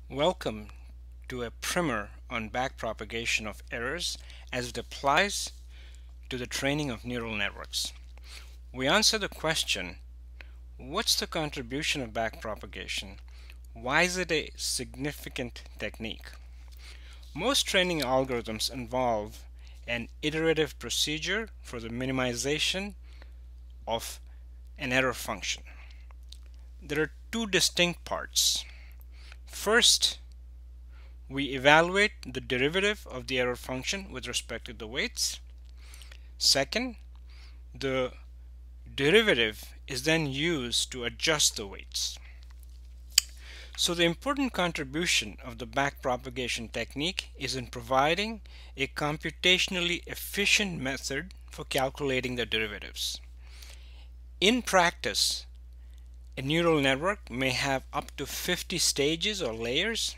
Welcome to a primer on backpropagation of errors as it applies to the training of neural networks. We answer the question, what's the contribution of backpropagation? Why is it a significant technique? Most training algorithms involve an iterative procedure for the minimization of an error function. There are two distinct parts. First, we evaluate the derivative of the error function with respect to the weights. Second, the derivative is then used to adjust the weights. So the important contribution of the backpropagation technique is in providing a computationally efficient method for calculating the derivatives. In practice, a neural network may have up to 50 stages or layers.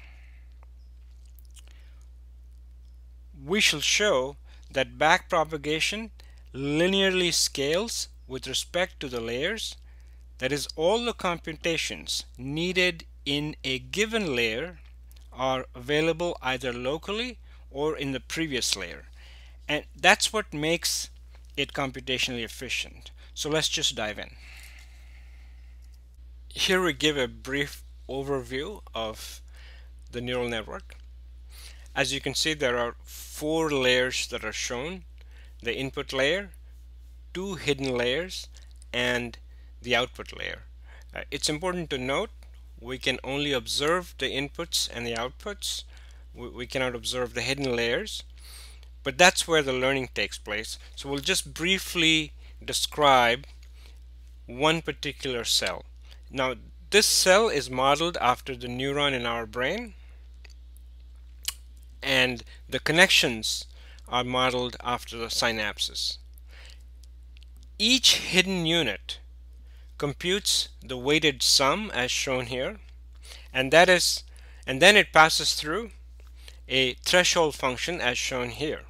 We shall show that backpropagation linearly scales with respect to the layers. That is, all the computations needed in a given layer are available either locally or in the previous layer. And that's what makes it computationally efficient. So let's just dive in. Here we give a brief overview of the neural network. As you can see, there are 4 layers that are shown: the input layer, 2 hidden layers, and the output layer. It's important to note we can only observe the inputs and the outputs. We cannot observe the hidden layers, but that's where the learning takes place. So we'll just briefly describe one particular cell. Now, this cell is modeled after the neuron in our brain, and the connections are modeled after the synapses. Each hidden unit computes the weighted sum as shown here, and then it passes through a threshold function as shown here.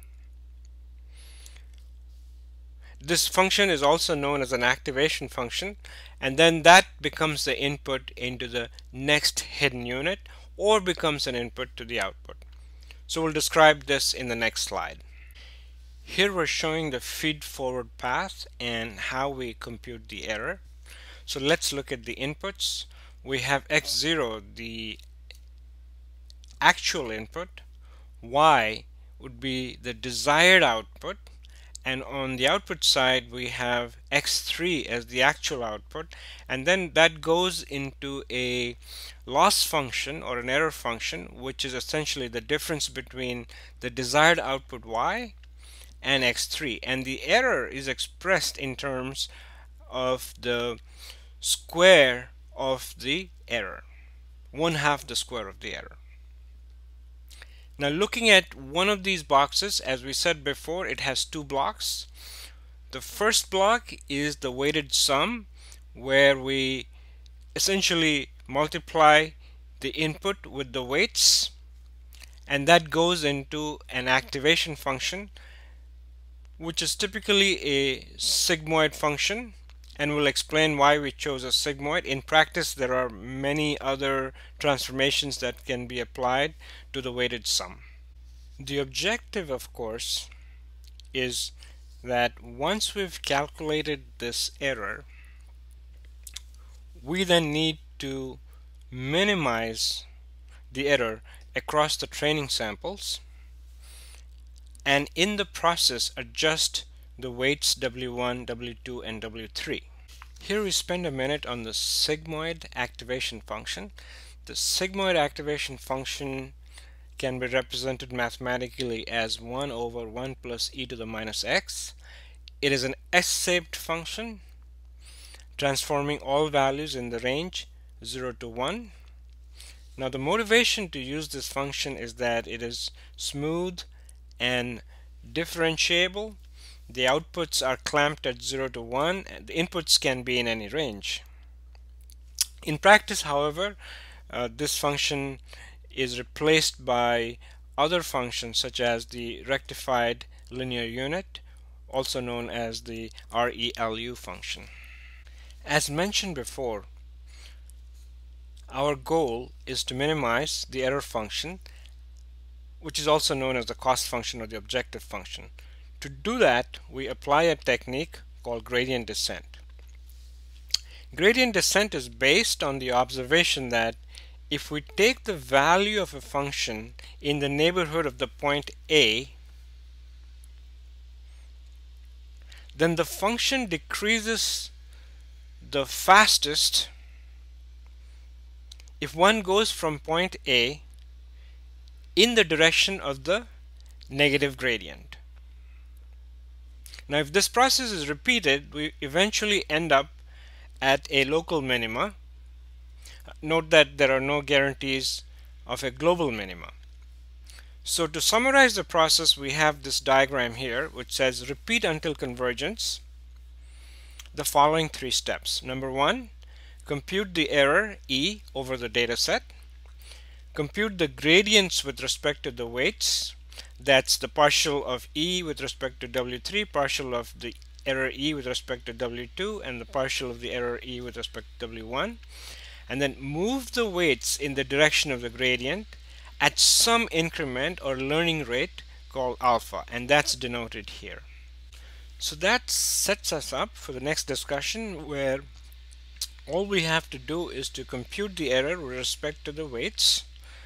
This function is also known as an activation function, and then that becomes the input into the next hidden unit or becomes an input to the output. So we'll describe this in the next slide. Here we're showing the feed-forward path and how we compute the error. So let's look at the inputs. We have x0, the actual input, y would be the desired output, and on the output side we have x3 as the actual output, and then that goes into a loss function or an error function, which is essentially the difference between the desired output y and x3, and the error is expressed in terms of the square of the error, 1/2 the square of the error. Now, looking at one of these boxes, as we said before, it has 2 blocks. The first block is the weighted sum, where we essentially multiply the input with the weights, and that goes into an activation function, which is typically a sigmoid function, and we'll explain why we chose a sigmoid. In practice, there are many other transformations that can be applied to the weighted sum. The objective, of course, is that once we've calculated this error, we then need to minimize the error across the training samples, and in the process adjust the weights W1, W2, and W3. Here we spend a minute on the sigmoid activation function. The sigmoid activation function can be represented mathematically as 1 over 1 plus e to the minus x. It is an S-shaped function transforming all values in the range 0 to 1. Now, the motivation to use this function is that it is smooth and differentiable. The outputs are clamped at 0 to 1, and the inputs can be in any range. In practice, however, this function is replaced by other functions such as the rectified linear unit, also known as the ReLU function. As mentioned before, Our goal is to minimize the error function, which is also known as the cost function or the objective function. To do that, we apply a technique called gradient descent. Gradient descent is based on the observation that if we take the value of a function in the neighborhood of the point A, then the function decreases the fastest if one goes from point A in the direction of the negative gradient. Now, if this process is repeated, we eventually end up at a local minima. Note that there are no guarantees of a global minima. So to summarize the process, we have this diagram here which says repeat until convergence the following three steps. Number one, compute the error E over the data set. Compute the gradients with respect to the weights. That's the partial of E with respect to W3, partial of the error E with respect to W2, and the partial of the error E with respect to W1. And then move the weights in the direction of the gradient at some increment or learning rate called alpha, and that's denoted here. So that sets us up for the next discussion, where all we have to do is to compute the error with respect to the weights,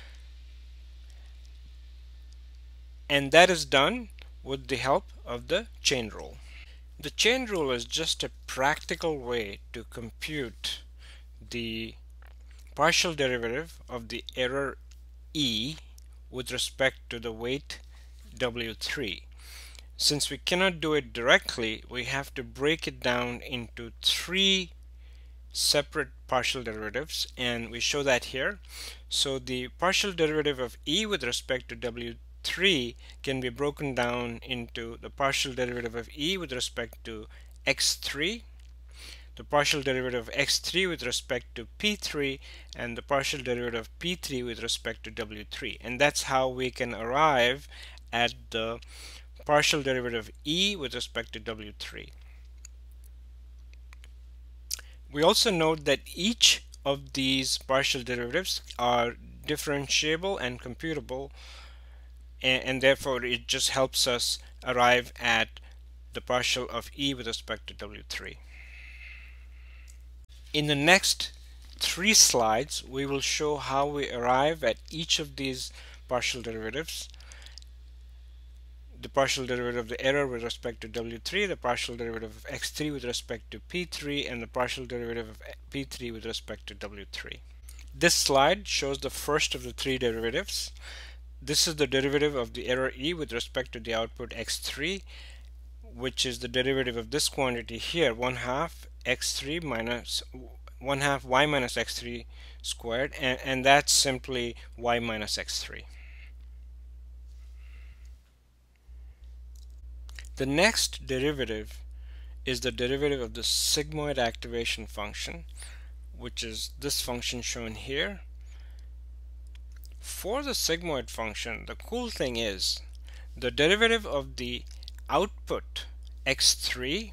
and that is done with the help of the chain rule. The chain rule is just a practical way to compute the partial derivative of the error E with respect to the weight W3. Since we cannot do it directly, we have to break it down into three separate partial derivatives, and we show that here. So the partial derivative of E with respect to W3 can be broken down into the partial derivative of E with respect to x3, the partial derivative of x3 with respect to p3, and the partial derivative of p3 with respect to w3. And that's how we can arrive at the partial derivative of E with respect to w3. We also note that each of these partial derivatives are differentiable and computable, and therefore it just helps us arrive at the partial of E with respect to W3. In the next 3 slides, we will show how we arrive at each of these partial derivatives. The partial derivative of the error with respect to W3, the partial derivative of x3 with respect to p3, and the partial derivative of p3 with respect to w3. This slide shows the first of the 3 derivatives. This is the derivative of the error E with respect to the output x3, which is the derivative of this quantity here, 1/2 x3 minus 1/2 y minus x3 squared, and that's simply y minus x3. The next derivative is the derivative of the sigmoid activation function, which is this function shown here. For the sigmoid function, the cool thing is the derivative of the output x3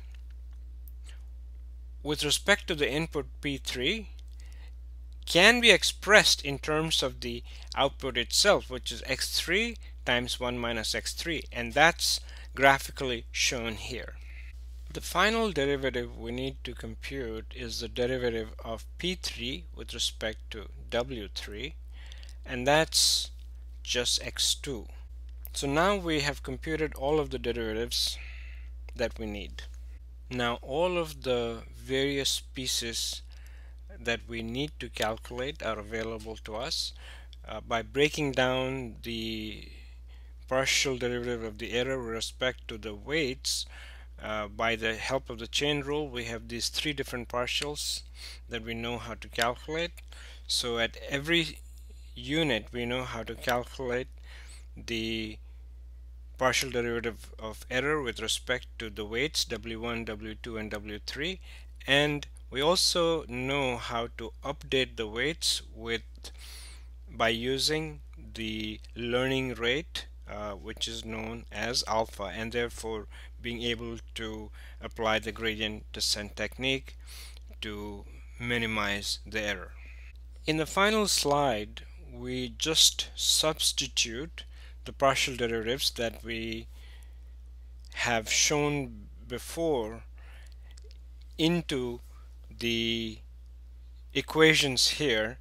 with respect to the input p3 can be expressed in terms of the output itself, which is x3 times 1 minus x3, and that's graphically shown here. The final derivative we need to compute is the derivative of p3 with respect to w3, and that's just x2. So now we have computed all of the derivatives that we need. Now all of the various pieces that we need to calculate are available to us by breaking down the partial derivative of the error with respect to the weights. By the help of the chain rule, we have these 3 different partials that we know how to calculate. So at every unit we know how to calculate the partial derivative of error with respect to the weights W1, W2, and W3, and we also know how to update the weights by using the learning rate, which is known as alpha, and therefore being able to apply the gradient descent technique to minimize the error. In the final slide, we just substitute the partial derivatives that we have shown before into the equations here.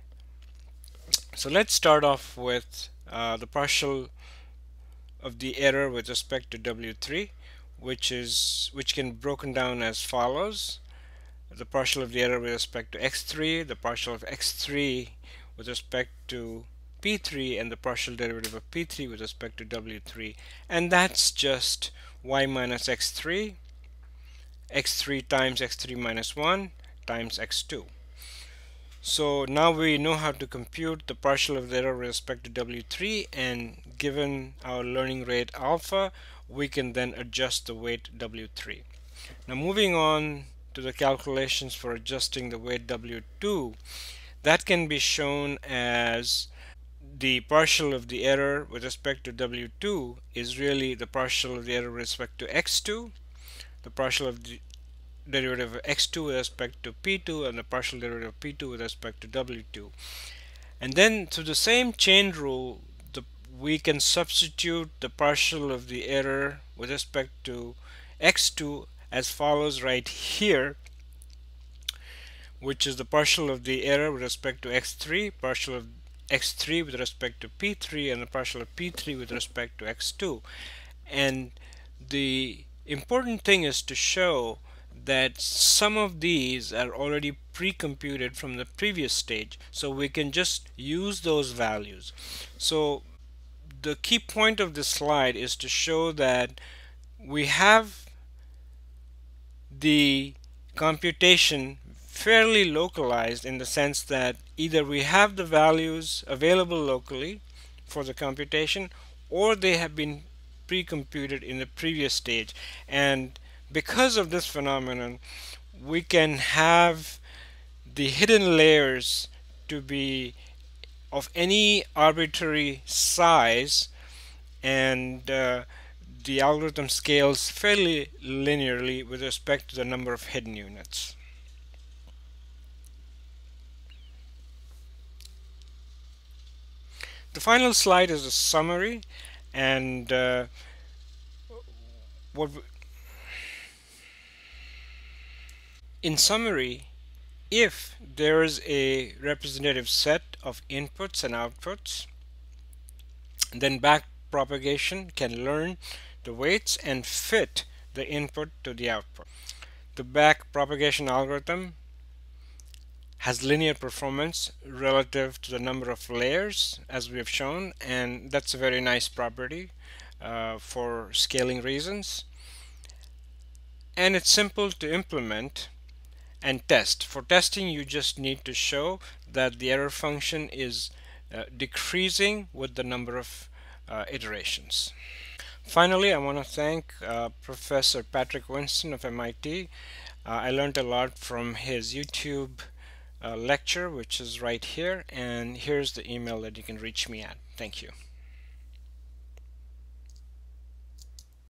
So let's start off with the partial of the error with respect to W3, which can be broken down as follows: the partial of the error with respect to x3, the partial of x3 with respect to p3, and the partial derivative of p3 with respect to w3. And that's just y minus x3, x3 times x3 minus 1 times x2. So now we know how to compute the partial of the error with respect to w3, and given our learning rate alpha, we can then adjust the weight w3. Now moving on to the calculations for adjusting the weight W2, that can be shown as the partial of the error with respect to W2 is really the partial of the error with respect to X2, the partial of the derivative of X2 with respect to P2, and the partial derivative of P2 with respect to W2. And then through the same chain rule, we can substitute the partial of the error with respect to X2 as follows right here, which is the partial of the error with respect to x3, partial of x3 with respect to p3, and the partial of p3 with respect to x2. And the important thing is to show that some of these are already pre-computed from the previous stage, so we can just use those values. So the key point of this slide is to show that we have the computation fairly localized, in the sense that either we have the values available locally for the computation, or they have been pre-computed in the previous stage. And because of this phenomenon, we can have the hidden layers to be of any arbitrary size, and the algorithm scales fairly linearly with respect to the number of hidden units. The final slide is a summary, and what in summary, if there is a representative set of inputs and outputs, then back propagation can learn the weights and fit the input to the output. The back propagation algorithm has linear performance relative to the number of layers, as we have shown, and that's a very nice property for scaling reasons. And it's simple to implement and test. For testing, you just need to show that the error function is decreasing with the number of iterations. Finally, I want to thank Professor Patrick Winston of MIT. I learned a lot from his YouTube lecture, which is right here, and here's the email that you can reach me at. Thank you.